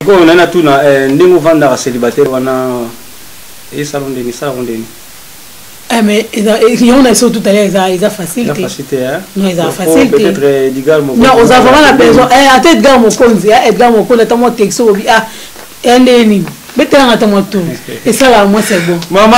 sikoyo nana tuna ndenge ovandaka célibataire wana esala ndeni esala ndeni. Mais on a surtout tout à l'heure, ils ont facilité. Non, ils ont facilité. Peut-être Edgar Mokonzi. Non, on a vraiment la besoin. Attends, Edgar Mokonzi, Edgar Mokonzi, t'as mon texto, endeni. Maintenant, attends mon tour. Et ça là, moi c'est bon. Maman,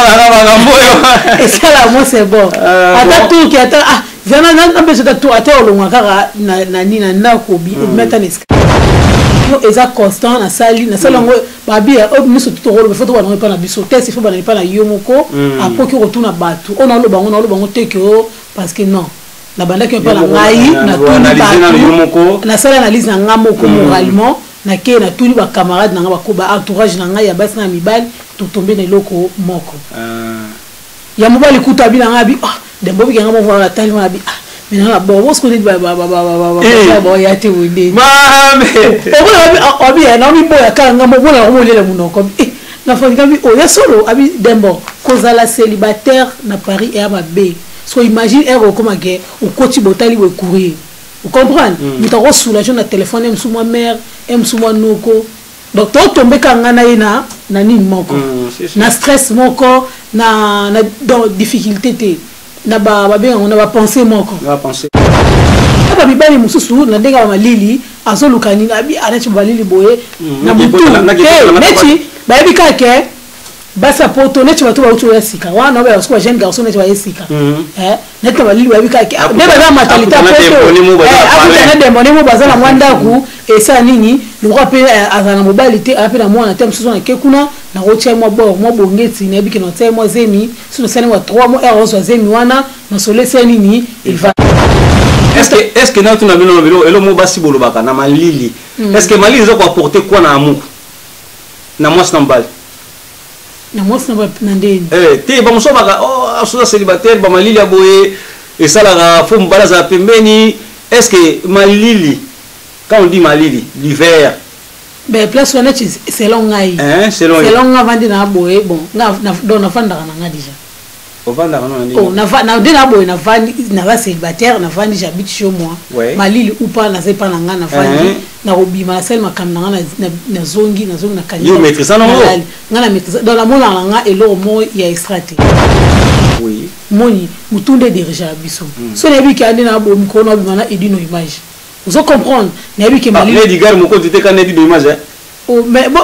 et ça là, moi c'est bon. Attends tout qui attend. Ah, j'en ai un peu de tout. Attends, le mois na kobi, mettre un escalier. Eza constant na sali na salongo babi nous surtout to rolo faut pas na biso test il faut pas na yomoko après que retourne batu on a le bango teke parce que non na banda que pas na ngai na tout na sala analyse na ngamoko moralement na ke na tout ba camarade na ba ko ba entourage na ngai ya basi na mibali to tomber na loko moko ya mobali kuta bi na ngabi dembo bi ngamo voir la tellement bi mais non bon on se connaît ya te wende mame obi na mi boya kanga mo bona mo lele munoko na fanga bi o ya solo abi dembo kozala célibataire na Paris et à Mabé so imagine ero comme que au koti botali we courir vous comprenez mi to ko soulage na téléphone em sous ma mère em sous moi noko donc to tomber kanga na ina na ni moko na stress moko na dans difficulté te na ba bien on a pensé moko on va penser ba bibali mususu na ndenga malili azolukani na bi anachi balili boye na mutu neti ba bika ke basa poto neti batu ba utu ya sika wana ba uswa jeune garçon neti ba yesika neti balili ba bika ke neba za matalita poto na demone mo bazana mwanda ku esa nini le roi pe azana mobilité apela mwana tem susu na kekuna na rotia mo bongeti na biki na temo zemi sino sene wa 3 mois eros zemi wana na sole sene nini il va est-ce que na tuna bino bino elo mo basi bolobaka na malili est-ce que malili zo ko apporter quoi na amour na moi snambal na moi snambal na ndeni te ba moso baka asuza célibataire ba malili aboye et ça la fo mbala za pembeni est-ce que malili quand on dit malili l'hiver ben place on est c'est long ngai selon vandi na boye bon na na fanda na nga déjà au vanda na ni na dina boye na vandi na va célibataire na vandi j'habite chez moi malili ou pas na c'est pas na nga na vandi na robima na sel makam na zongi na kanya yo maîtrise non nga na maîtrise dans la mona nga et lo mo ya extraté oui moni mutunde déjà biso so na bi ka ndina bo mikono bi mana edino image vous comprenez nabi ke malili les digar moko tete kan edino image mais bon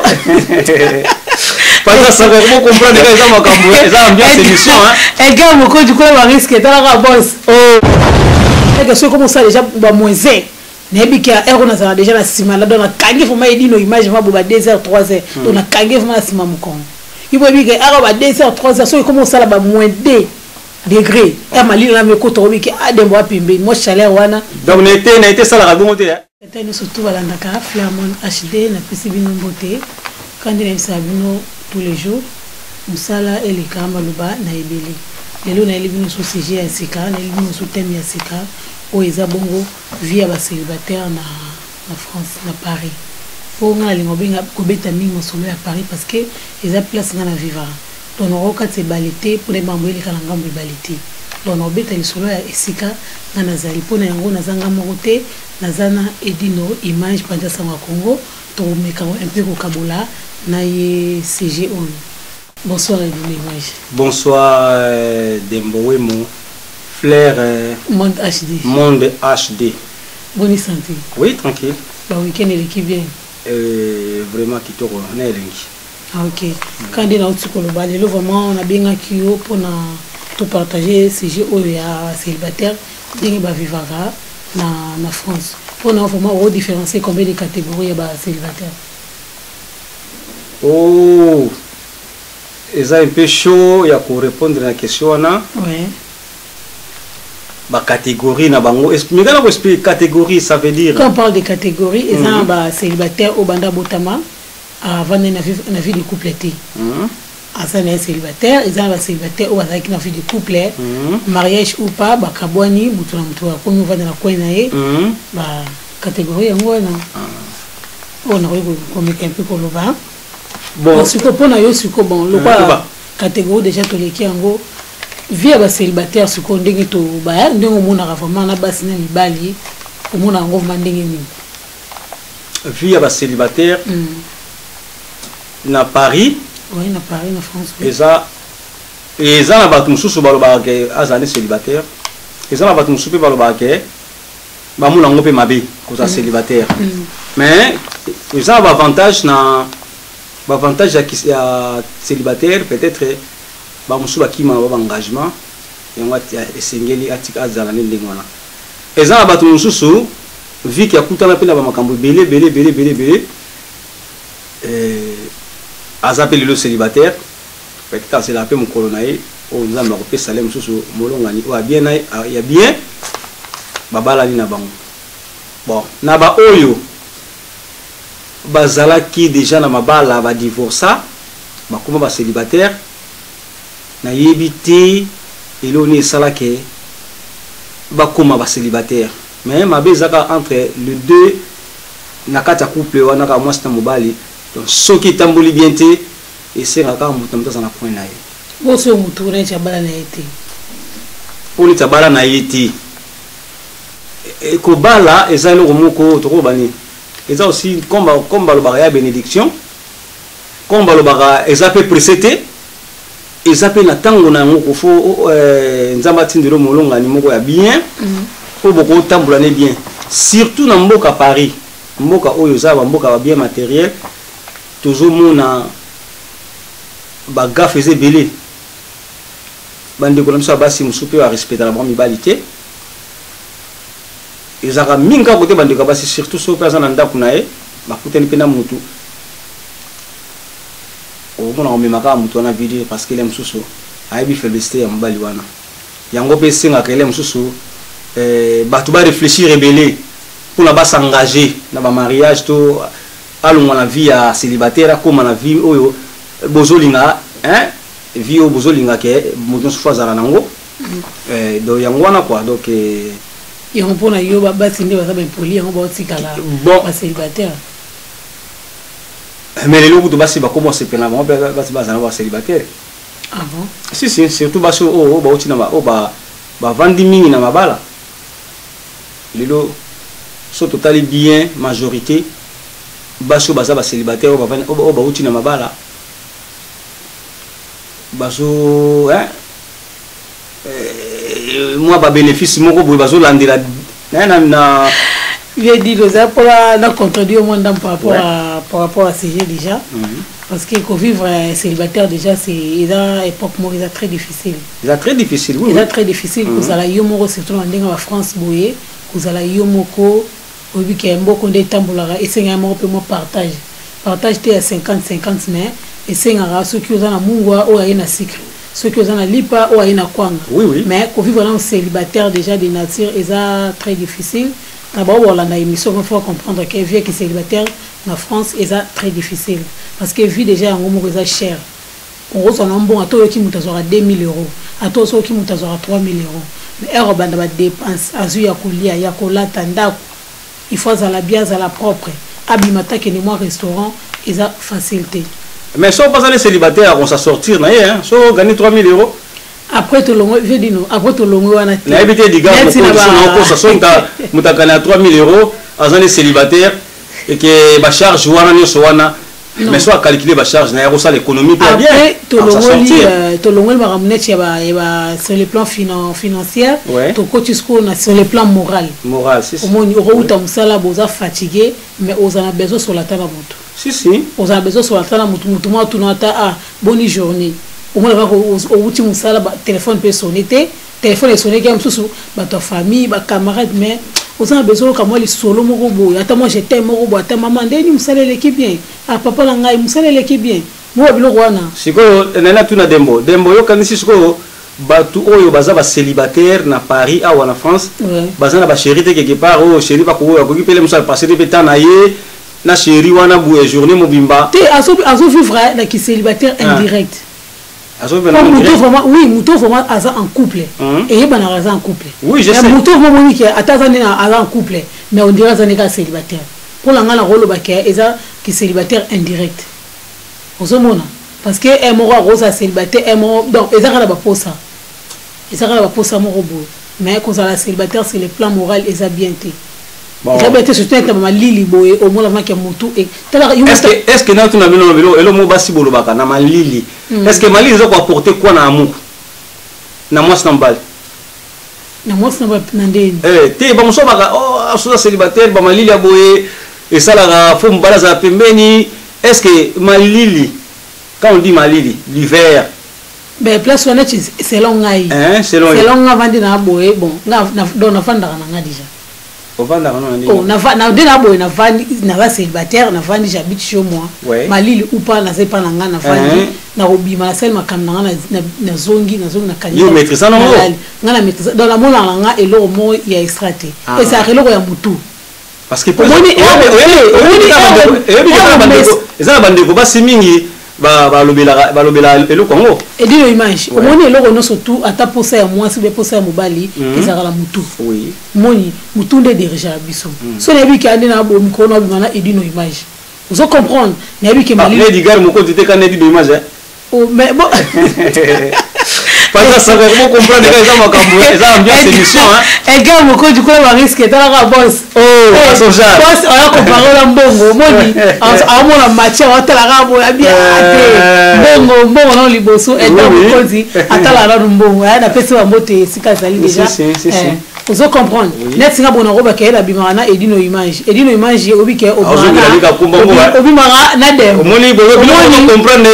parce que ça va comprendre que ça makambo ça ambiance émission et gars moko du coup va risquer dans la boss et que ce comme ça déjà ba moise nabi ke ero na ça déjà na sima la dona kangi fo ma edino image ma bo ba 2h 3h dona kangi fo ma sima mukon il faut dire que ero ba 2h 3h so comme ça la ba moins 2 degré et malili na me ko to bi ke adembo apimbe mo chaleur wana donc na été ça la bonté c'était nous surtout balandaka Flamand HD na pesi bino mbote quand on sabino tous les jours musala et les kamaluba na ebele lelo na elibino so CG ya sika na elibino so thème ya sika o eza bongo via ba célibataire na France na Paris pour nga lingo benga ko beta mingo solo ya Paris parce que eza place nga na vivre donc on roka te balité pour les membres les kala ngambo balité donc on beta solo ya sika na nazali pona yango nazanga mokote nazana edino image panja sanga Congo to meka un peu ko kabola na ye CG on. Bonsoir image. Bonsoir Dembowemo Flair Monde HD. Monde HD. Bonne santé. Oui, tranquille. Bah week-end il est bien. Vraiment qui toro na elengi. Ah OK. Quand on est dans le balé vraiment on a bien akio pour na tout partager CG o ya célibataire dingi ba vivara na France. Pour nous vraiment différencier combien de catégories ba célibataire. Oh, c'est un peu chaud pour répondre à la question. Oui. Bah, catégorie, na bango. Mais quand on explique catégorie, ça veut dire. Quand on parle de catégorie, ils ont bah célibataire au banda botama avant na vie de coupleté. Ça c'est célibataire, ils ont bah célibataire au avec na vie de couple, mariage ou pas, bah kabwani, mutu na mutu comme on va dans la coin naé, bah catégorie en gros na. On a un peu pour le vin. Bon, ce que pour nous, c'est que bon, le quoi catégorie déjà tous les qui en gros via ba célibataire ce qu'on dit to ba ndingo mona vraiment na basi na mibali o mona ngo mandingi ni via ba célibataire na Paris. Oui, na Paris, na France. Et ça na batu mususu balobaka ke azali célibataire. Et ça na batu mususu pe balobaka ke ba mula ngope mabe koza célibataire. Mais ça ba avantage na ba avantage ya célibataire peut-être ba mususu ba kima ba engagement et on va esengeli atika azala ndengwana. Et ça na batu mususu vu qu'il y a kutana pe na ba makambo belé azappelé le célibataire peut-être c'est la paix mon colonaï on nous a marqué salem sous molongani ou bien il y a bien babala ni na bango bon na ba oyo bazala qui déjà na mabala ba divorça ba comment ba célibataire na yebité et l'on sala ke ba comment ba célibataire mais ma bezaka entre les deux na kata couple wana ka mwasta mobali donc ce qui tamboli bien té et c'est là quand on tombe dans un point là bon c'est un tourner chabala na été pour les chabala na été et ko bala et ça le moko to ko bani et ça aussi comme le baraya bénédiction comme le baraya et ça peut précéder et ça peut na tango na ngoko fo nzamba tindelo molonga ni moko ya bien faut beaucoup tambola ne bien surtout na mboka Paris mboka oyo za mboka ba bien matériel toujours mona ba ga faisait belé bande ko lamsa basi musupe wa respecter la bonne mibalité ezaka minga côté bande ko basi surtout so pesa na ndaku na e ba kuteni pena mutu o mona o memaka mutu na vidéo parce que il aime susu aibi féliciter ya mbali wana yango pe singa ka il aime susu batu ba réfléchir rebelle pour na ba s'engager na ba mariage to alonga na vie ya célibataire comme na vie oyo bozolinga hein vie o bozolinga ke mutu sufazala nango do yangwana quoi donc yango pona yo ba tinde ba poli yango ba tikala ba célibataire mais les logo to basi ba comment c'est pena ba bazana ba célibataire ah bon si surtout basi o ba utina ba vandi mingi na mabala lelo so totali bien majorité baso baza ba célibataire o ba utina mabala baso hein moi ba bénéfice moko boy baso landela na j'ai dit que ça pour la contredire au monde par rapport à ces gens déjà parce que qu'on vivre célibataire déjà c'est une époque moi c'est très difficile oui c'est très difficile vous allez yomoko surtout en dinga en France boye vous allez yomoko au but qu'il y a beaucoup de tambolara et c'est un peu moins partage t'es à 50 mais et c'est un ceux qui ont un mungwa ou un sucre ceux qui ont un lipa ou un kwanga oui mais qu'on vivre en célibataire déjà de nature et ça très difficile d'abord on a émission il faut comprendre que vie qui célibataire en France est ça très difficile parce que vie déjà en gros c'est cher on reçoit un bon à toi qui monte à 2000 €, à toi qui monte à 3000 €. Mais on va dépense azu ya kolia ya kolata ndako il faut à la bien à la propre abimata que ni moi restaurant et ça facilité mais si on passe les célibataires on s'en sortir na hein so gagner 3000 € après tout longo je dis non après tout longo wana na habité diga ko ça son ta mutakana 3000 € azan les célibataires et que ba charge wana ni so wana mais soit calculer ba charge na yako ça l'économie bien après tout longo va ramener sur le plan financier to coach sur le plan moral c'est ça au moins au ta musala boza fatigué mais aux a besoin sur la table moto si aux a besoin sur la table moto moi tout nota bonne journée au moins au ultime musala téléphone peut sonner téléphone est sonné comme sous ta famille ba camarade mais aux a besoin comme moi les solo mon robot attends moi j'étais mon robot attends maman ndeni musala l'équipe bien ah papa la ngai musala l'équipe bien moi bilo wana siko nana tuna dembo yo kanisi siko batu oyo baza ba célibataire na Paris ou en France baza na ba chérie quelque part o chérie ba ko ko pele musala passer de temps na ye na chérie wana bu journée mobimba te azo vivre na qui célibataire indirect Mouto vraiment en couple et il est en couple oui je sais Mouto vraiment qui en couple mais on dirait que c'est célibataire pour la rôle qui célibataire indirect parce que un mot rose célibataire donc ils ont pas ça mon robot mais quand la célibataire c'est le plan moral et ça bien J'habite surtout avec ma lili boy au moins la maquille montou et est-ce que na tu na bino vélo et le mot basi bolo baka na ma lili est-ce que ma lili zo ko apporter quoi na amour na moi snambal na moi snambal nandeni te ba muso baka oh asuza célibataire ba ma lili aboye et ça la faut mbala za pembeni est-ce que ma lili quand on dit ma lili l'hiver ben place on est selon ngai selon ngavandi na aboye bon na don na fanda na déjà ovanda kana oh na dena boy na vandi na va célibataire na vandi j'habite chez moi malili ou pas na c'est pas na ngana vandi na robima sel makamna na zongi na kanya yo maîtrise ça non ngana maîtrise dans la mona nga elo mo ya extraté et ça reloko ya mutu parce que ça bande ko ba simingi ba lobela elo kongo et dit image au moni eloko no surtout ata posa ya mwasi be posa ya mobali ezaka la mutu oui moni mutu nde déjà biso so na bi ka ndina bo mikono bimana et dit no image vous comprendre na bi ke mali les digar mo ko tete ka ne dit no image oh mais bon parce que ça va comprendre que ça m'a cambré ça ambiance émission et gars mo ko du ko ba risque ta la boss son genre boss on a comparé la mbongo moni a mo la matière on ta la bo ya bien mbongo non liboso et donc ko di atala la mbongo na pesa ba mote sika zali déjà vous comprendre net singa bona roba ke la bimana et dino image obi ke obimara na dem moni bo comprendre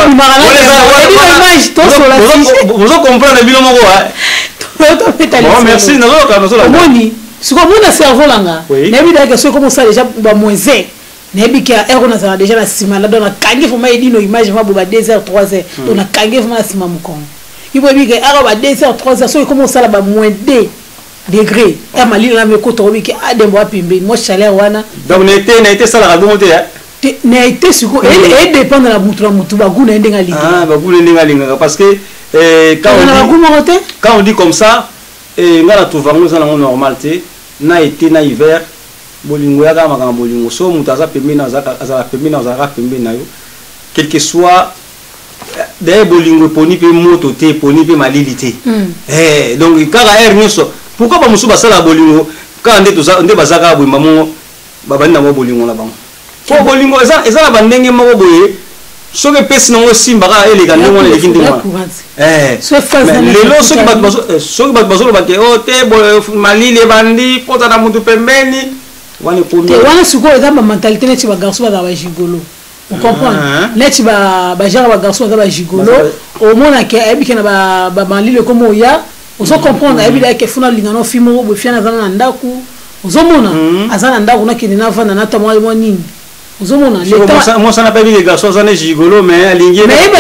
vous comprenez bien mon bon merci na zo moni siko mona cerveau langa na bi da ke so comme ça déjà ba moise na bi ke ero na ça déjà na sima la dona kangi fo mai dino image ma bo ba 2h 3h to na kangi fo na sima mukon ibo bi ke ero ba 2h 3h so comme ça la ba moins 2 degré et malili na me ko to bi ke adembo apimbe mo chaleur wana donc na été ça la bonté na été siko et dépend de la mutu ba guna ndenga linga ba guna ndenga linga parce que quand on dit comme ça ngala to vango ça na normalité na été na hiver bolingo ya kama kama bolingo so mutaza pembe na za pembe na za pembe na yo quel que soit des bolingo poni pe moto te poni pe malili te donc kaka air nyoso pourquoi ba musu basala bolingo ka nde to nde bazaka boimba mo babani na mo bolingo la bango fo bolingo eza la bandenge moko boye soki pesi nango simba ka eleka ndenge wana eleki ndenge wana lelo soki bato bazoloba ke o te malili ebandi pota na mutu pembeni wana sikoyo eza bamentalité neti bagarso bazala bagigolo ocomprendre neti bajara bagarso baza bagigolo omonake ayebike na bamalili ekoma oya ozo comprendre ayebili ayeke funa lingano fi moko boye fiana azana na ndaku ozomona aza na ndaku nakende navanda nata mwa nini ozomona moi ça n'a pas vu les garçons ça n'est gigolo mais alingi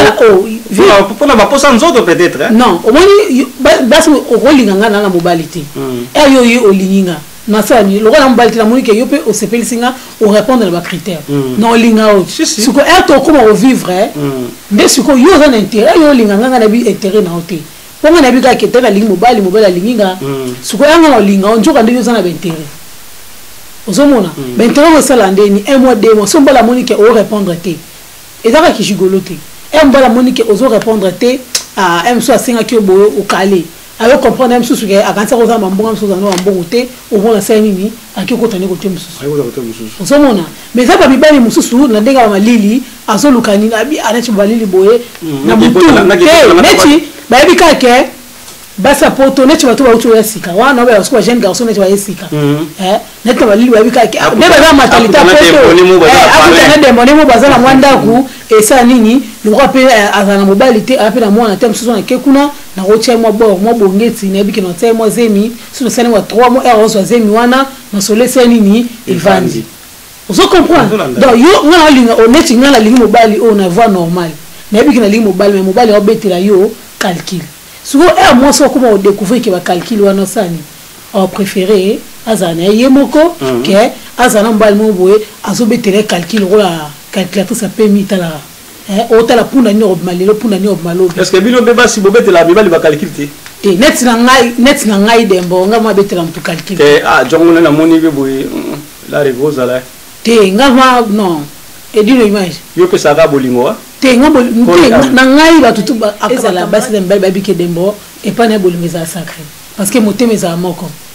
pour na baposa nzoto peut-être non omoni basi okolinga nga na mobali te eyo yo olinginga nasani lokola mobali te namoni ke yo mpe osepelisinga orépondre na bacritère na olinga o siko ere tokoma ovivre nde siko yo oza na intérêt yo olinga nga na bi intérêt na o te ponga na bi kaka kete nalingi mobali alinginga siko yanga na olinga o nzoka nde yo oza na baintérêt ozomona baintérêt osala ndeni un mois 2 mois so mbala moni ke orépondre te ezaka kishigolo te mbala moni ke ozo répondre te mso asengaki oboye okale ayo comprendre msusu ke akanisa kozala mambonga msusu azana mambongo te omona sa nini aki okotani kote mosusu ozomona mais eza bamibali mosusu na ndenge ya bamalili azoluka nini abi aneti bamalili boye na mutu neti bayebi kake basa poto neti bato bauti oya sika wana obe basuku bajeune garçon neti baye sika neti na balili bayebi kake nde baza matalité akutana dembonemo baza na mwa ndaku esala nini lokwa mpe azala na mobali te ape na mwana te mosusu nake kuna nakotia mwa bor mwa bongeti nayebiki natia mwa zemi so nasali mwa 3 mwa ere ozwa zemi wana nasolo esala nini evandi ozo comprendre donc yo nga nalinga oneti nga nalingi mobali oyo na voie normale nayebiki nalingi mobali mais mobali aobetela yo calcul siko ere mwasi okoma odécouvrir ke bacalcul wana osani préféré azala na ye moko ke azala na mobali moko boye azobetela calcul okola calculatrice apemi talaka otala punda ni omalelo punda ni omalobi est-ce que bino mpe basi bobetela mibali bacalcul te neti na ngai dembo nga ma betela mutu calcul jongo na moni be boye la ozala te nga ma non edino image yo pe saka bolingo te nga na ngai batutu ezala basi mibali babike dembo epa na bolingo ezala sacré parce que motema ezala moko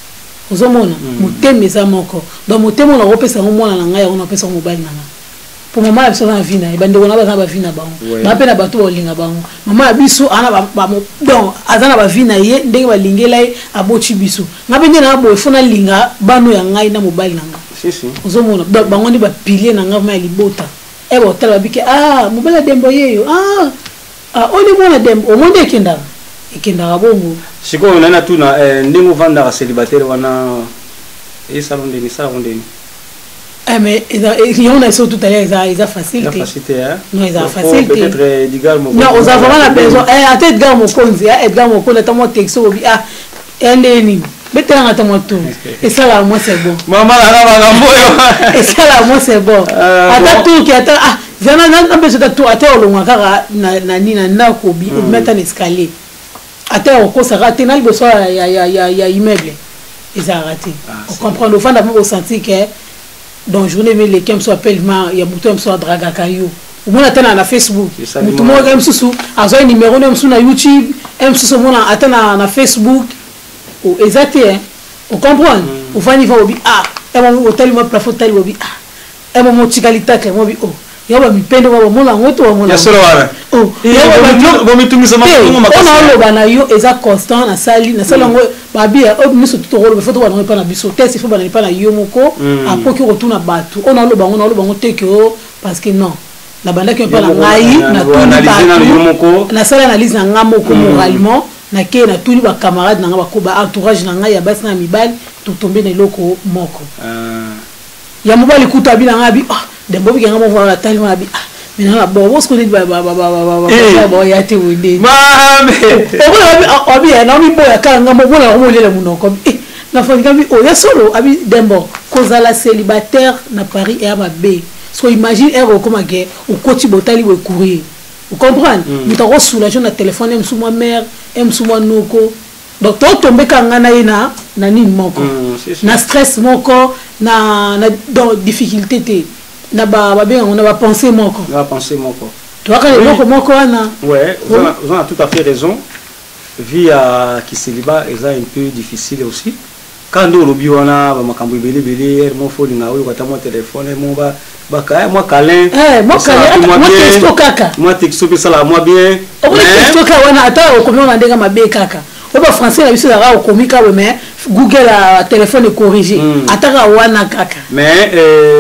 ozomona motema eza moko donc motema ona kopesa mwana na ngai ona pesa mobali na ngai pour maman ya biso na vie na ye bandeko na baza na bavie na bango bape na bato baolinga bango mama ya biso donc aza na bavie na ye ndenge balingela ye aboti biso nga mpe nde na boye fo nalinga bano ya ngai na mobali na ngai ozomona bango nde bapilie na ngai ma ya libota e baotala babike mobali ya dembo yeyo oyo mwana dembo omonde ekendaka bongo sikoyo nani atuna ndenge ovandaka célibataire wana esala ndeni mais on a surtout tout à l'heure ils facile non ils facile peut-être Edgar Mokonzi non aux avons la besoin à Edgar Mokonzi tamo texto obi endeni betela tamo tout et ça là moi c'est bon maman la bagamboyo et ça là moi c'est bon ata tout qui ata zana na besoin de tout ata olonga kaka na nina na ko bi mettre un escalier ata ko ça raté na besoin ya immeuble ils a raté on comprend le fond d'abord au senti que donc journée mais les camps soit pellement il y a beaucoup de soit draga kayo au moins atteindre na Facebook tout monde aime sous azo numéro même sur na YouTube aime sous monde atteindre na Facebook ou exactement on comprend au fond il va obi et mon hôtel moi plafond tel obi et mon tikalité que moi bi yaba mipendo baba mona ngoto wa mona ya solo wana bo mitungisa makungu makasi ona lo bana yo eza constant na sali ngo babia miso tutoro be foto bana pa na biso test fo bana pa na yo moko apoki rotuna batu ona lo bango teke parce que non la banda qui pa na ngai na tout na sala analyse na ngamoko moralement na ke na tout ba camarade na ngaba ko ba entourage na ngai ya basi na mibali to tomber na loko moko ya mobali kuta bi na ngabi dembo bi ngamo voir tellement abi mais na bon wo skoni ba ya te wende mame obi na mi boya ka ngamo bona mo lele munoko na fanga bi ya solo abi dembo kozala célibataire na Paris et à Mabé so imagine ero comme que au koti botali we courir vous comprenez mais to soulagé na téléphone em sous ma mère em sous moi noko donc to tomber ka ngana ina na nini moko na stress moko na dans difficulté te na ba bien on a pensé moko tu vois que moko wana ouais vous avez tout à fait raison vie à qui célibat est un peu difficile aussi quand on lobi wana ba makambo belé mon fo linga oyo kata mo téléphone mo ba moi câlin moi texto pe sala moi bien texto ka wana ata o komi on ndenga mabe kaka o ba français la biso la o komi ka mais Google a téléphone corrigé ata wana kaka mais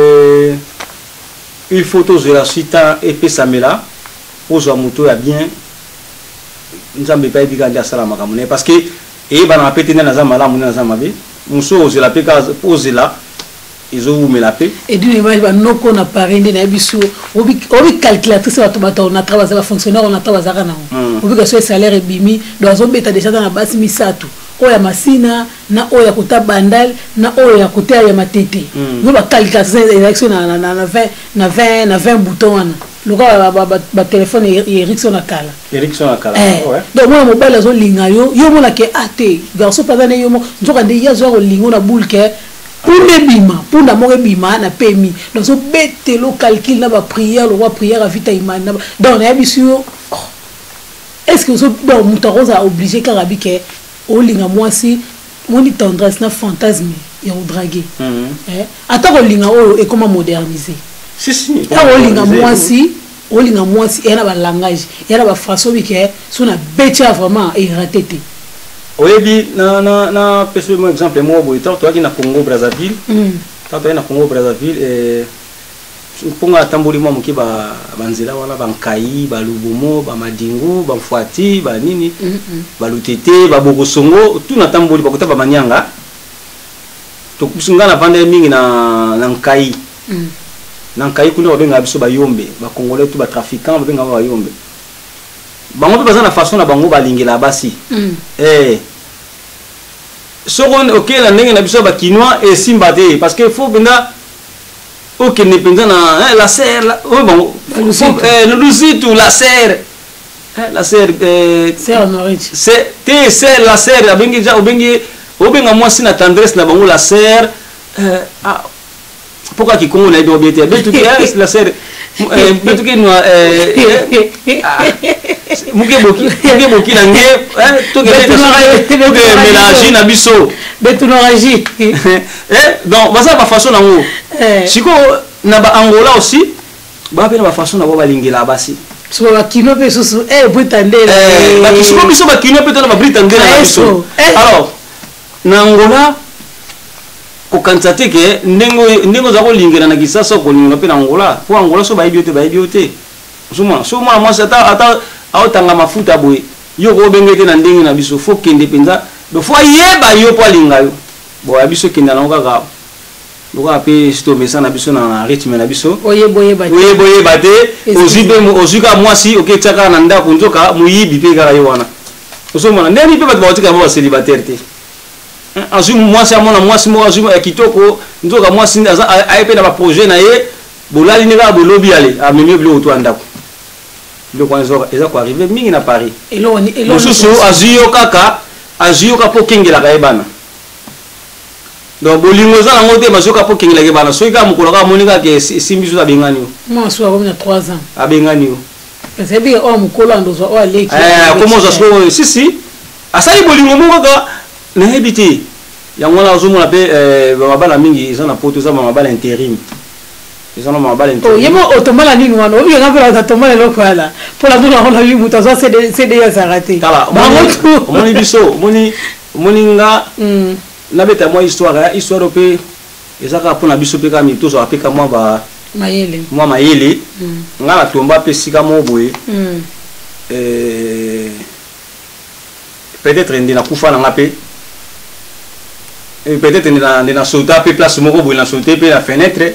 une photo de la suite et puis ça me là pose moto ya bien nzambe pa ebika ndia sala makamune parce que et bana pété na zamala muna zamabe muso ze la peka pose là ils ont me la paix et d'une image ba noko na parende na biso obi calculatrice bato on a travaillé ba fonctionnaire on a travaillé na obi ka so salaire ebimi donc on beta déjà na basi misato oya masina na oya kota bandal na oya kota ya matete nous ba calculatrice élection na 20 boutons wana loka ba téléphone Ericsson na kala ouais donc moi mobile azo linga yo mona ke ate garçon pas na yo mo nzoka nde ya zo lingo na boule ke pour na mo bima na pemi donc so bete lo calcul na ba prière le roi prière à vita imana donc na bisu est-ce que so bon mutaroza obligé karabi ke o linga moi si moni tendresse na fantasme ya o draguer attends linga o et comment moderniser si o linga moi si yana ba langage yana ba façon bi ke so na betia vraiment et raté. Oui, na personnellement exemple moi boy toi qui na Congo Brazzaville toi na Congo Brazzaville et ponga tamboli moi moki ba banzela wana bankai ba lubomo ba madingu ba mfuati ba nini ba lutete ba bogosongo tout na tamboli ba kota ba manyanga to kusunga na vanda mingi na nkai nankai kuna obenga biso ba yombe ba congolais tout ba trafiquant obenga ba yombe bango pe na façon na bango balingela basi sokon OK la ndenge na biso ba kinois et simbate parce que faut benda OK ne penza na la serre bon le lusitu la serre la serre c'est la serre abengi ja obenga moi si na tendresse na bango la serre pourquoi qui congo na do bien betu ki la ser betu ki no muke boki na nge to ke mélange na biso betu no raji donc baza ba façon na ngo siko na ba Angola aussi ba pe na ba façon na ba lingela basi so ba kino pe susu britandela ba siko biso ba kino pe to na ba britandela na biso alors na Angola ko kantate ke ndengo za ko lingela na kisasa ko linga pe na Angola po Angola so ba ibiote so moi ata aotanga mafuta boye yo ko bengete na ndenge na biso fo kende penza do fo yeba yo po linga yo bo abiso kenda na kaka do ape sto mesa na biso na rythme na biso oyeboye bate ozuka mwasi oketaka na ndako nzoka muyibi pe kaka yo wana so mona ndeni pe bato batika ba célibataire te azu mwasi amona mwasi mo azu ya kitoko nzoka mwasi ayepe na ba projet na ye bolali neka bolobi ale amemi bilo to andako le quoi eza ko arriver mingi na Paris mosusu azuyo kaka po kengela ka ebana donc bolingo za nango te mazoka po kengela ka ebana soki ka mokolo ka monika ke simbiso ta bengani yo moi so a 3 ans abengani yo c'est bien o mokolo ando so o aleki comment ça se si asali bolingo moko ka na hebite yango na azomona pe mabala mingi eza na poto za mabala intérim. Ils en ont mal intégré. Oh, il y a automala ni nous, on vient faire la tomale locale. Pour la douleur, on a vu Moutaza, c'est déjà s'arrêter. Kala, moni biso, moninga, na beta moi histoire au pays. Et ça pour na biso pe kami to so apeka moi ba mayele. Moi mayele. Nga la tomba pe sika mo boye. Peut-être ndina kufa na ngape. Peut-être ndina sauta pe place moko boye na sauter pe la fenêtre.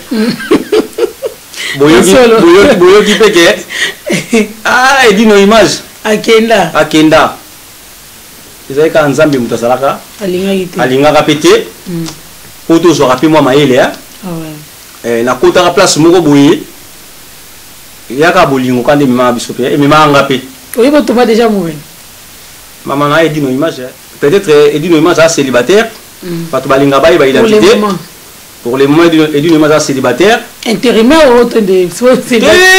Boyoki peke edi no image akenda ezali ka nzambe mutu asalaka alingaka pete po tozwaka mpe mwa mayele nakotaka place moko boye yaka bolingo kandi ememaka biso mpe ememaka nga mpe oyeba toma déjà mourir mama na edi no image peut-être edi no image a célibataire bato balinga baye ba identité. Pour les moments d'une image célibataire. Intérimaire ou autre de. C'est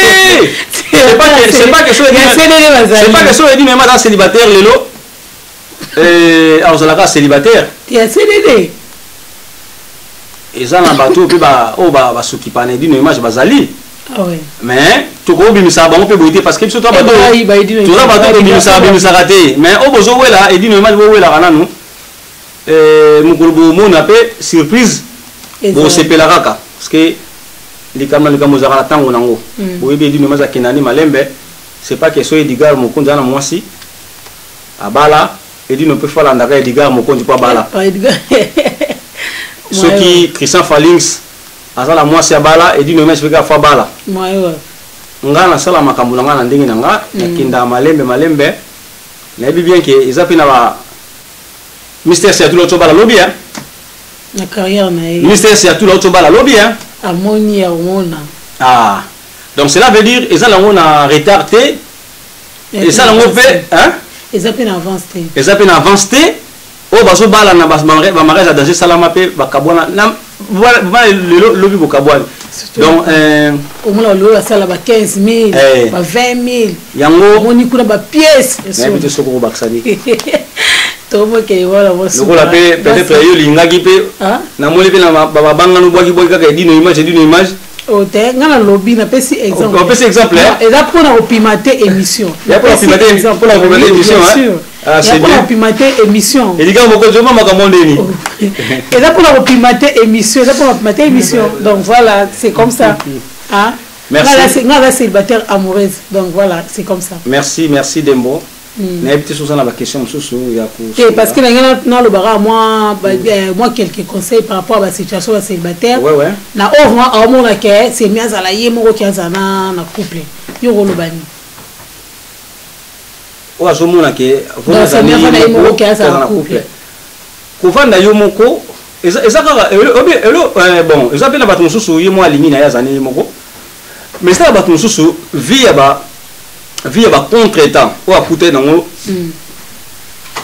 pas que soit d'une image célibataire, Lélo. Alors, c'est la célibataire. Tu as CDD. Et ça, dans le bateau, puis bah, s'occuper d'une image basali. Ah ouais. Mais, tu peux oublier ça, on peut boiter parce que tu as bateau. Tu as bateau, ça raté. Mais, au besoin, là, et d'une image, là, nous. Mon groupe, mon appel, surprise. Bon c'est pelaraka parce que les camarades za la tango nango boyebi di nomaza kenani malembe c'est pas que so Edgar Mokonzi na mwasi abala edi no peut faire l'andaka Edgar Mokonzi pa bala ce qui Christian Falings azala mwasi abala edi no mesi fa bala ngana sala makambo ngana ndenge nanga yakinda malembe na bi bien que ils appellent na mystère c'est tout l'autre bala lobby hein. La carrière ministère c'est à tout l'autre bas la lobby hein amoni amona ah donc cela veut dire ils ont un retardé et ça l'ont fait hein ils appellent avancé oh baso bala na bas mariage à danger salama pe bakabwana na voilà le lobby bokabwana donc au moins le sala ba 15 000 ba 20 000 yango moni kuna ba pièce mais peut-être soko baksani peut-être yo lingaki pe na moli pe na baba banga no boki kaka edino image o te ngana lobby na pesi exemple on pesi exemple et là pour na opimate émission ya pour opimate émission ah c'est bien pour opimate émission et diga moko joma makamondeni et là pour opimate émission donc voilà c'est comme ça hein merci ngala célibataire amoureuse donc voilà c'est comme ça merci Dembo. N'habitez sur ça la question parce que moi quelques conseils par rapport à la situation célibataire na c'est mieux à la qui na couple kuvanda yo moko ezaka bon ezaka na bato mosusu ye mo alingi na yazane moko mais ça bato mosusu via ba contre-temps ou akute nango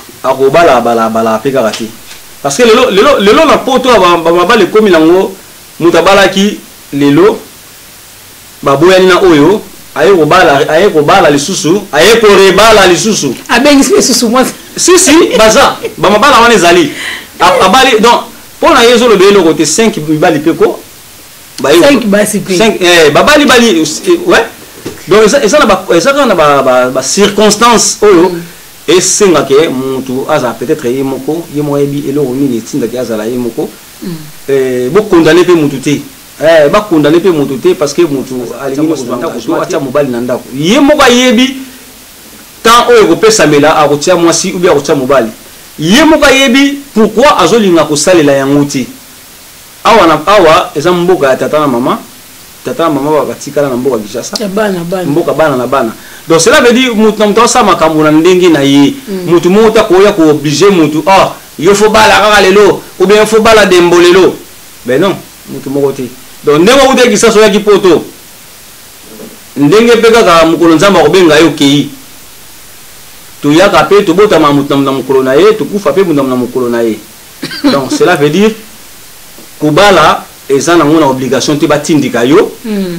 akobala bala pe karati parce que lelo na poto ba mabale komi nango mutabalaki lelo baboyani na oyo aye ko bala lisusu aye ko rebala lisusu abengisi lisusu moi si baza ba mabala wana ezali abali donc pona yezo lo belo côté 5 mibali peko ba 5 basi pe 5 babali bali ouais donc ça na ba circonstance oyo et senga ke mutu aza peut-être yemoko yemoyebi eloko nini tinda ke aza la yemoko bo condamner pe mutu te ba condamner pe mutu te parce que mutu alingi ko atia mobali na ndako yemoko yebi tant oyo ko pesa mela akotia mwasi ou bien akotia mobali yemoko yebi pourquoi azolinga ko salela yango ti awa eza mboka ya tata na mama batikala na mboka Kinshasa mboka bana na bana donc cela veut dire mutu na sa makambo na ndenge na ye mutu mota ko ya ko obliger mutu yo faut bala kaka lelo ou bien faut bala dembolelo ben non mutu moko te donc ndenge uta Kinshasa ya kipoto ndenge pe kaka mukolo nzamba ko benga yo kei to yaka pe to bota ma mutu na mukolo na ye to kufa pe mutu na mukolo na ye donc cela veut dire kubala eza na ngona obligation te batindika yo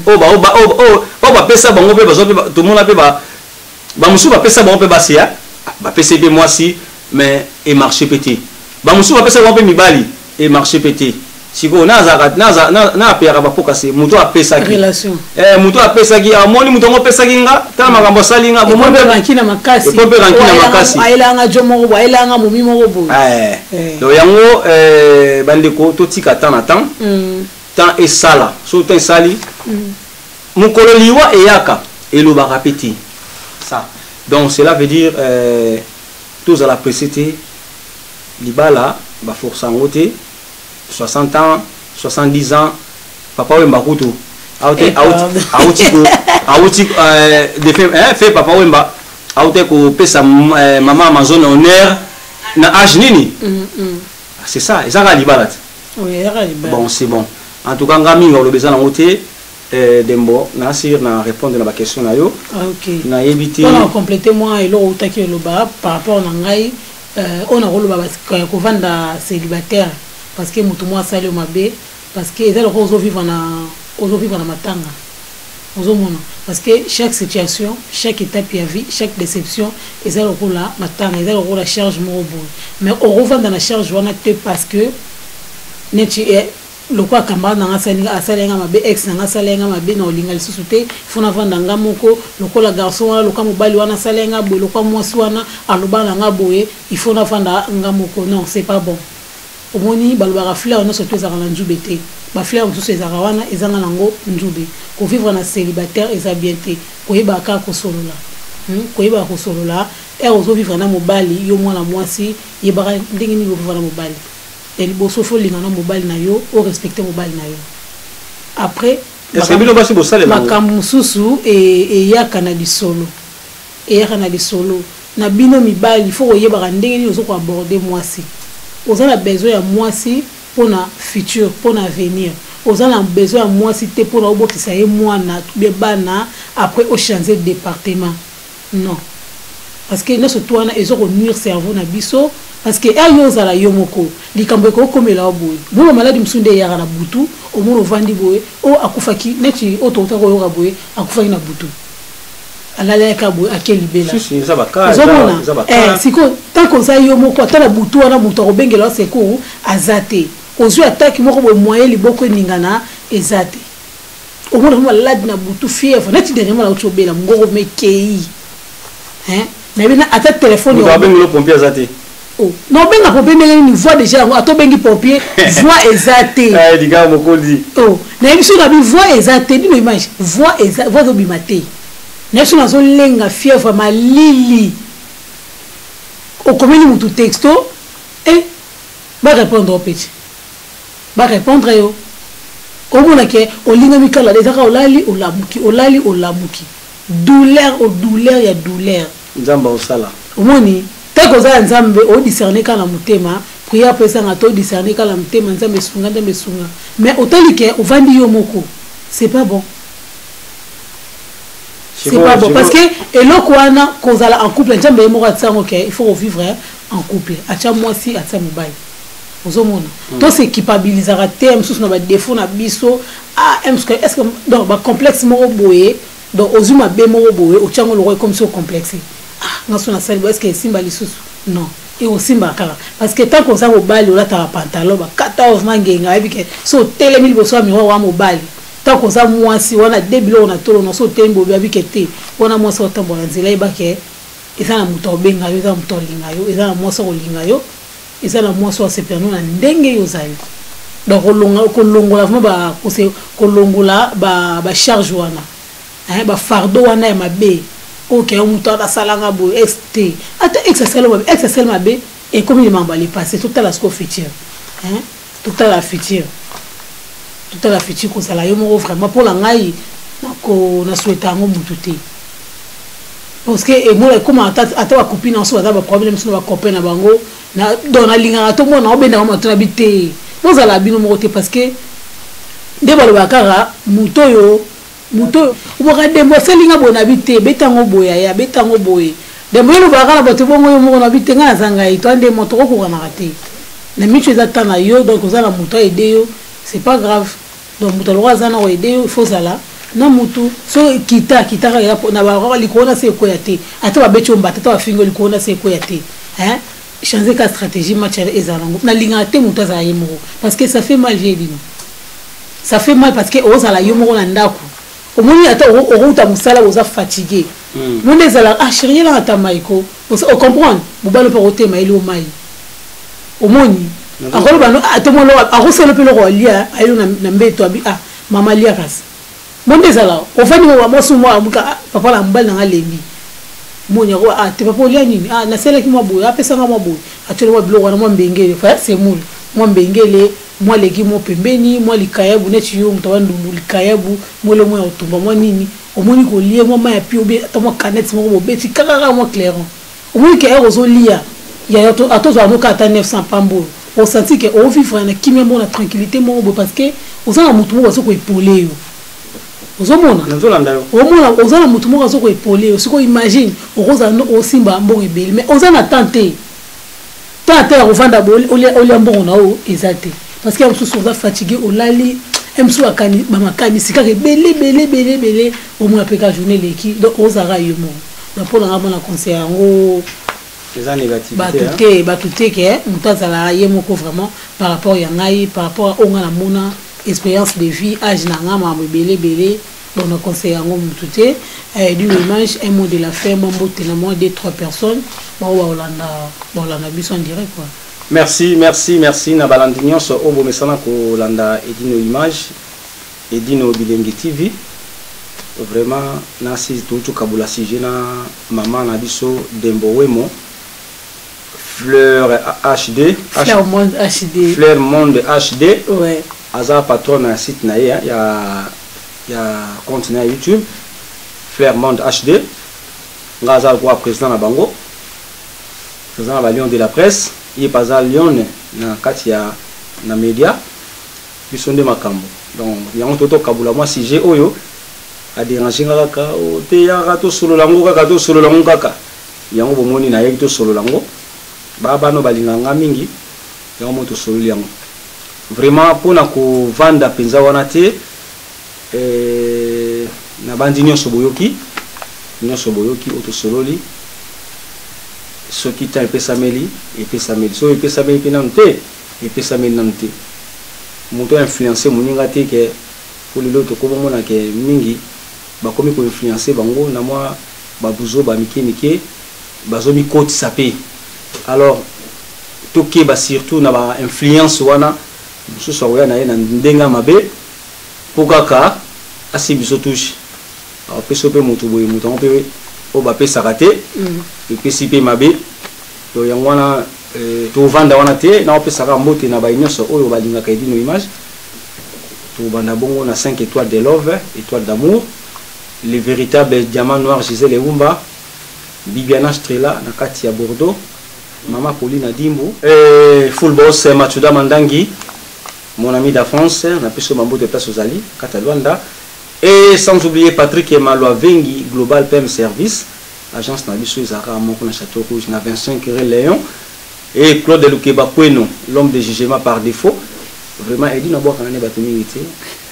ba pesa bango pe bazo pe to mona pe ba musu ba pesa bango pe basia ba pesa pe moi si mais et marché pété ba musu ba pesa bango pe mibali et marché pété siko na apera ba poka se muto a pesa ki relation muto a pesa ki amoni muto ngo pesa ki nga ta makambo salinga bo mo rankina makasi ko pe rankina makasi aila nga jomo bo aila nga momi mo bo donc yango bandeko to tika tan tant et sala so tant sali mukolo liwa eyaka eloba répéter ça donc cela veut dire tous à la précité libala ba force en côté 60 ans 70 ans papa wemba kutu auti de fait papa wemba auti ko pesa maman Amazon honneur na âge nini c'est ça et ça va libala bon c'est bon en tout cas ngami ngolo bezana ngote dembo na sir na répondre na ba question na yo OK na éviter on a compléter moi et lo utaki lo ba par rapport na ngai on a rolo ba ko vanda célibataire parce que mutu moi sali mabe parce que ezalo ko vivre na matanga ozomona parce que chaque situation chaque étape ya vie chaque déception ezalo ko la matanga ezalo ko la charge mo bo mais on revanda na charge wana te parce que neti le quoi kamba na asalenga mabe ex na asalenga mabe na olinga lisusu te fona vanda nga moko lokola garçon wana lokola mobali wana asalenga boye lokola mwasi wana aloba na nga boye il faut na vanda nga moko non c'est pas bon omoni balobaka fleur no surtout ezaka na njube te ba fleur mosusu ezaka wana ezanga nango njube ko vivre na célibataire eza bien te koyebaka kosolola koyebaka kosolola ozo vivre na mobali yo mwana mwasi yebaka ndenge nini vivre na mobali el boso fo linga na mobali na yo o respecter mobali na yo après est-ce que bino basi bosale makambo susu et yaka na disolo na bino mibali il faut koyebaka ndenge nini ozo ko aborder mwasi oza na besoin ya mwasi pona futur pona avenir oza na besoin ya mwasi te pona obokisa ye mwana bien bana après au changer de département non parce que nyonso to wana ezoko nuire cerveau na biso parce que ayo ozala yo moko likambo ekokomela boye bono maladi msunde yaka na butu omono vandi boye o akufaki neti otota koyoka boye akufaki na butu alaleka boye akelibela si ça va ka siko tant qu'on ça yo moko atala butu wana butu akobengela seko azate ozwi attaque moko boye moyen liboko ningana ezate omono maladi na butu fièvre neti dernièrement la otobela ngoko mekei na bina ata téléphone yo abengelo pompier azate non benga pompier ndenge voix déjà ato bengi pompier voix ezate diga mokoli na biso na bi voix ezate dino image voix obimate na biso nazo lenga fièvre malili okomeli mutu texto ba répondre au petit ba répondre yo omona ke olinga mikala ezaka olali olamuki douleur ya douleur nzamba osala omoni teko za nzambe o discerner kana mutema prière pesa nga to discerner kana mutema nzambe sunga mais otalike ovandi yo moko c'est pas bon parce que eloko wana kozala en couple nzambe moko atsango ke il faut vivre en couple acha mwasi acha mobali ozomona to se équipabilisera te msusu na ba défaut na biso est-ce que donc ba complexe moko boye donc ozuma be moko boye ochango lo comme so complexe ngaso na sali est-ce que simba lisusu non et aussi kala parce que tant qu'on ça mobile là ta pantalon ba 14 mangenga ebike so tele mili boso mi wa mobile tant qu'on ça moi si wana debilo na tolo no so tembo bi abike te wana mo so tambo na nzela ibake eza na muto benga yo eza muto linga yo eza na mo so linga yo eza na mo so sepeno na ndenge yo zali donc kolongola vraiment ba kolongola ba charge wana ba fardeau wana ya mabe OK on muto da salanga bo ST ata XSL mabe et comme il m'a emballé passé tout à la sco future tout à la future ko sala yo mo vraiment pour la ngai ko na souhaita ngo mutu te parce que et moi comme ata ba copine en soi ata ba problème sur ba copain na bango na dona linga to mo na obenda mo to na bité mo sala bino mo te parce que de ba ba kara muto yo ubaka mo selinga bona bité betango boya ya betango boye de mo ba kara ba to bongo yo mo na bité nga zanga ito ande mo to ko na raté na micho za tana yo donc za la muto aider yo c'est pas grave donc muto lo za na aider yo il faut ça là na mutu so kita ya na ba likona se ko yate ata ba becho mbata ta fingo likona se ko yate changer ka stratégie match ezalango na linga te mutu za yemo parce que ça fait mal j'ai ça fait mal parce que ozala yo mo na ndako omoni ata oruta musala oza fatigué monde ezala chérie la ata maiko o comprendre bobalo pa roté mailo mai omoni akolo bano atomolo akoselo pe lo lia ayo na mbeto abi mama lia kasi monde ezala ofani mo mosu mo amuka papa la mbali na lembi moni ko te papa lia nini na sele ki mo boye apesa nga mo boye atolo mo bilo wana mo mbengele fa c'est moule mo mbengele moi les qui m'ont pembeni moi les kayabu net yo mtawandu les kayabu moi le moi otumba moi nini omoni ko lié moi ma pi obi to mo canette mo beti kaka mo clairon omoni ke erozo lia ya to atozo anoka ata 900 pambo on sentit que on vivre na kimia mo na tranquillité mo parce que ozana mutu mo ko épauler yo ozomona nazolanda yo omona ozana mutu mo ko épauler yo siko imagine oza no osimba mbongo ebele mais ozana tenter on va d'abord au bon on exacté parce que on se fatigué au lali emso akani bamakani sikake belé au moins peka journée l'équipe donc ozara yomo donc pour la bonne conseil ngo les négatifs batuté que mutazala yemoko vraiment par rapport ya ngai par rapport au ngana mona expérience de vie âge na ngama belé donc on conseille ngo mututé du image un mot de la fin mambo témoin de 3 personnes bon la biso en direct quoi. Merci na balandinyo so obo mesana ko landa edino image edino bilengi TV vraiment na si tout kabula si na maman na biso Dembo Wemo Fleur HD Fleur Monde HD ouais aza patron na site na ya compte na YouTube Fleur Monde HD ngaza ko président na bango président na Lion de la presse il pas à Lyon na kati ya na média bisonde makambo donc yango toto kabula moi si j'ai oyo a déranger kaka o te ya to solo lango kaka yango bomoni na yeki to solo lango baba no balinganga mingi yango moto solo yango vraiment pona ko vanda penza wana te na bandi nyonso boyoki oto sololi soki ta epesameli so epesameli pe nante epesameli nante moto influencer moninga te ke pour le loto ko mona ke mingi ba komi ko influencer bango na moi babuzo ba mike bazo mi koti sapé alors to ke ba surtout na ba influence wana so so ya na ndenga mabe pokaka asibiso touche alors peso pe moto boye moto on peut o ba pesa raté et puis si pe mabe to yangwana to vanda wana te na opesa ka mbote na ba nyonso oyo balinga ka edino image to banda bongo na 5 étoiles de love étoiles d'amour les véritables diamants noirs Gisèle Eumba Bibiana Strela na kati ya Bordeaux Mama Pauline Dimbo full boss Machuda Mandangi mon ami de France na peso mambo de place aux Ali Cataluanda. Et sans oublier Patrick Emaloa Vengi, Global PM Service, agence na biso ezaka moko na Château Rouge na 25 rue Léon. Et Claude Lukeba Kweno, l'homme de jugement par défaut. Vraiment, il dit non, boire quand on est battu militaire.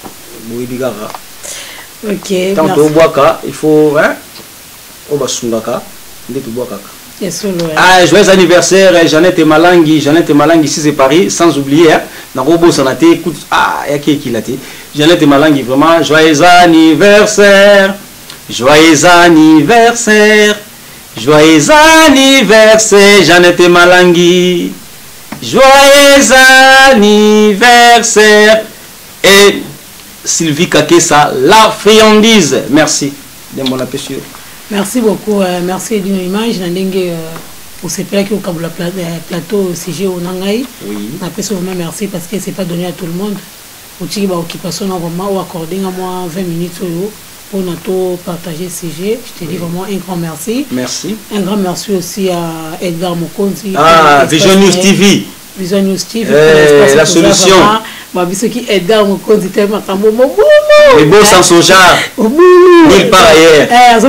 Ok. Tant au boaka, il faut hein, au basungaka, ndé tout boaka. Ah, joyeux anniversaire, Jeannette Malangi, ici c'est Paris, sans oublier, hein, dans Robo Sanate, écoute, ah, il y a qui l'a dit, Jeannette Malangi, vraiment, joyeux anniversaire, joyeux anniversaire, joyeux anniversaire, Jeannette Malangi, joyeux anniversaire, et Sylvie Kakessa, la friandise, merci, de mon appétit. Merci beaucoup, merci d'une image. Pour ce plat qui est au plateau CG au Nangaï. Oui. Vraiment merci parce que c'est pas donné à tout le monde. Au Tigba Occupation, vraiment, ou accorder à moi 20 minutes pour nous partager CG. Je te dis vraiment un grand merci. Merci. Un grand merci aussi à Edgar Mokonzi. Ah, Vision News TV. Vision News TV. La solution. Ceux qui Edgar Mokonzi tellement les beaux sans son genre. Nulle part ailleurs.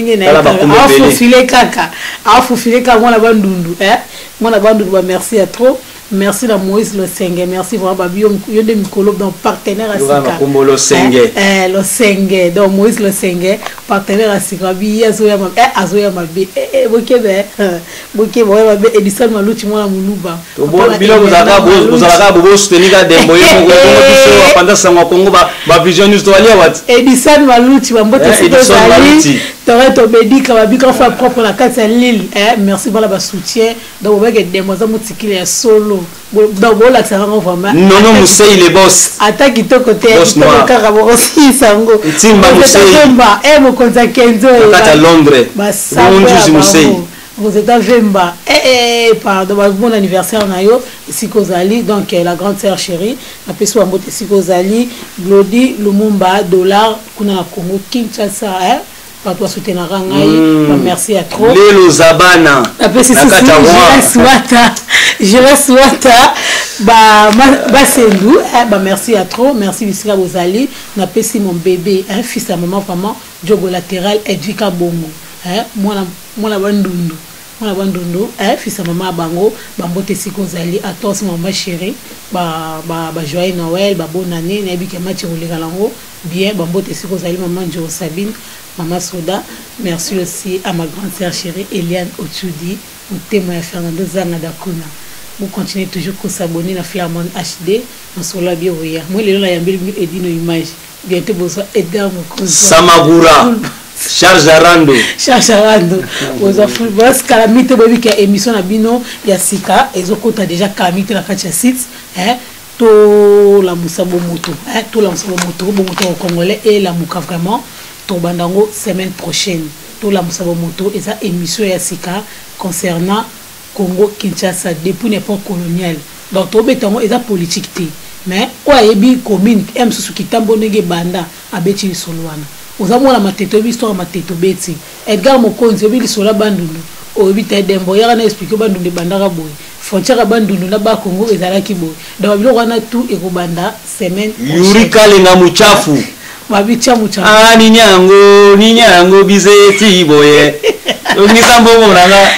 Merci à trop. Merci à Moïse Le Sengue. Merci vraiment à Yonde Mikolo, donc partenaire à Sika. Le Sengue. Le Sengue. Donc Moïse Le Sengue, partenaire à Sika. Azoya Mabe. Boké, Edison Malouchi, moi, Moulouba. Vous allez soutenir des moyens pendant ce Congo, ma vision nous doit aller. Edison Malouchi, Toreto Bedi Kababika fa propre la carte Lille. Merci pour la soutien. Donc on va des moisons qui solo. Donc voilà ça vraiment. Non Moussé il est boss. Attaque qui to côté aussi sango. Timba Moussé. Mon contact Kenzo. À Londres. Bonjour Moussé. Vous êtes à Vemba. Pardon, bon anniversaire Nayo, Sikozali, donc la grande sœur chérie, la personne à Sikozali, Glody, Lumumba, Dollar, Kuna Congo, Kinshasa, pas toi soutenir merci à trop. Lelo Zabana. Je reste Wata. Merci à trop. Merci Bissira Bozali. On a passé mon bébé, un fils à maman, vraiment, Diogo latéral, Edwika Bongo. Moi la bandundu. Moi la bandundu, fils à maman Bango, Bambote Sikozali, à tous maman chérie, joyeux Noël, bonne année, Nebike Mathieu Galango, bien, Bambote Sikozali, maman Jo Sabine. Maman Soda, merci aussi à ma grande sœur chérie Eliane Ochoudi, au témoin Fernando Zangadakuna. Vous continuez toujours à s'abonner à Flamand HD, dans Sola Bioria. Moi, les gens qui ont une image, bientôt besoin Edgar Mokonzi. Samagura, Charles Arando. Charles Arando. Vous avez fait calamité, qui a émission à Bino, Yassika, et Zokota déjà calamité la Katia Sits, tout la Moussabo Moto, tout la Moussabo Moto au Congolais et la Mouka vraiment. Bandango semaine prochaine tout la Moussabo Moto et ça émission Yassika concernant Congo Kinshasa depuis l'époque coloniale donc tout bétango et ça politique mais oyebi commune m sous qui tambonege banda abeti solwana ozamo la mateto histoire mateto beti Edgar Mokonzi obi lisola bandundu oyebi ta dembo ya na expliquer bandundu bandaka boy frontière bandundu na ba Congo ezalaki boy donc biloko wana tout ekobanda semaine Yuri Kalenga muchafu Mabicha mucha. Ah ni nyango bizeti boye. Ongisa mbongo nanga.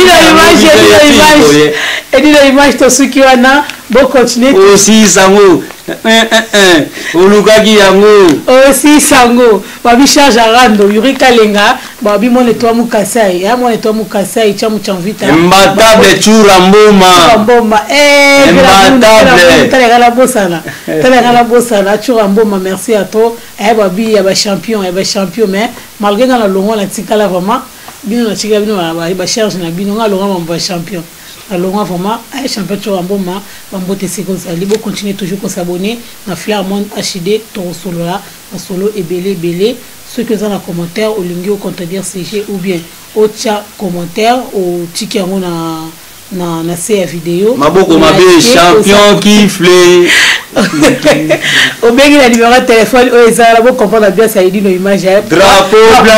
Edina image to sukiwana bo continuer. Aussi sango. Olukaki yango. Aussi sango. Babi charge arando Yuri Kalenga, babi mon toi mukasai. Ya mon toi mukasai chamu chamvita. Mbatable chura mboma. Mboma. Mbatable. Tala bosana chura mboma merci à toi. Babi ya ba champion mais malgré dans la longue la tikala vraiment bino na tika bino ba charge na bino nga longa ba champion. Alors vraiment champion chura mboma bambote Sikozali bo continuer toujours à s'abonner na Flamand HD ton solo là solo et belé ceux que dans la commentaire au lingi au contredire CG ou bien au chat commentaire au tiki yango na ces vidéo maboko mabe champion qui flé au bien la numéro de téléphone au ezala bo comprendre bien ça dit nos images drapeau blanc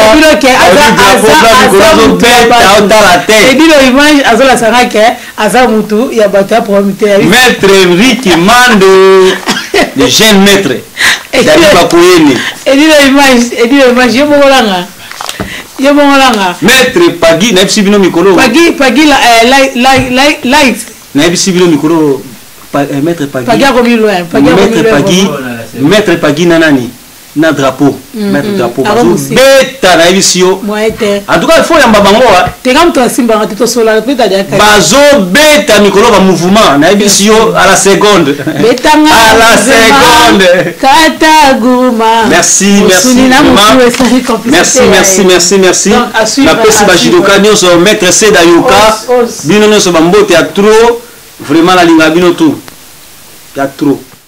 et dit nos images azola saraka aza mutu ya bata promité maître Ricky Mando le jeune maître et dit nos images je mo langa Yo bon langa. Maître Pagui na bisi bino mikolo. Pagui light. Na bisi bino mikolo Maître Pagui. Pagui a remis loin. Maître Pagui nanani. Na drapeau. Maître drapeau. Beta na bisi yo. En tout cas il faut yamba bango. Te kam to simba to sola peut dire que bazo beta mikolo ba mouvement na bisi yo à la seconde. Betanga à la seconde. Kataguma. Merci. La pesi ba judoka nyonso Maître Seda Yoka. Bino nyonso ba mbote ya trop. Vraiment la linga bino tout. Ya trop.